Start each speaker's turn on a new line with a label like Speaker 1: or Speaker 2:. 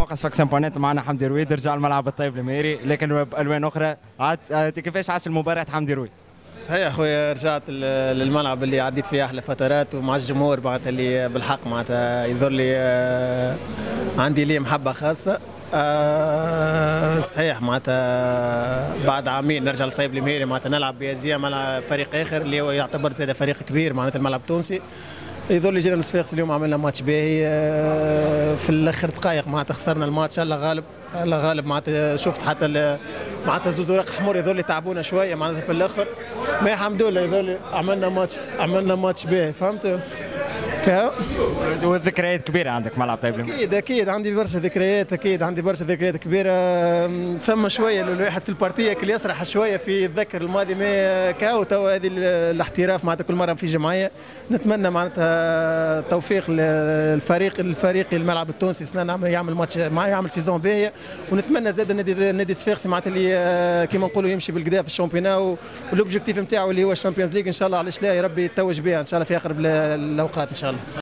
Speaker 1: موقع سفاكسان بونت معنا حمدي رويد رجع الملعب الطيب الميري لكن بالوان اخرى. كيفاش عاش المباراه حمدي رويد؟
Speaker 2: صحيح اخويا، رجعت للملعب اللي عديت فيه احلى فترات ومع الجمهور معناتها اللي بالحق معناتها يظهر لي عندي ليه محبه خاصه. صحيح معناتها بعد عامين نرجع للطيب الميري معناتها نلعب بازياء مع فريق اخر اللي هو يعتبر زاد فريق كبير معناتها الملعب التونسي. يظل لي جينا صفاقس اليوم عملنا ماتش باهي. في الاخر دقائق معناتها خسرنا الماتش. الله غالب الله غالب معناتها شفت حتى معناتها زوز اوراق حمر يظل لي تعبونا شويه معناتها في الاخر. ما الحمد لله يظل عملنا ماتش باهي فهمت.
Speaker 1: والذكريات كبيره عندك ملعب طيب الميري؟
Speaker 2: اكيد عندي برشا ذكريات، كبيره. فما شويه الواحد في البارتيه كل يسرح شويه في يتذكر الماضي ما كاو توا هذه الاحتراف معناتها كل مره في جمعيه. نتمنى معناتها توفيق الفريق الملعب التونسي سنة يعمل ماتش يعمل سيزون باهيه. ونتمنى زاد النادي الصفاقسي معناتها اللي كيما نقولوا يمشي بالكدا في الشامبيونا والاوبجيكتيف نتاعو اللي هو الشامبيونز ليغ ان شاء الله. علاش لا يا ربي يتوج بها ان شاء الله في اقرب الاوقات ان شاء الله.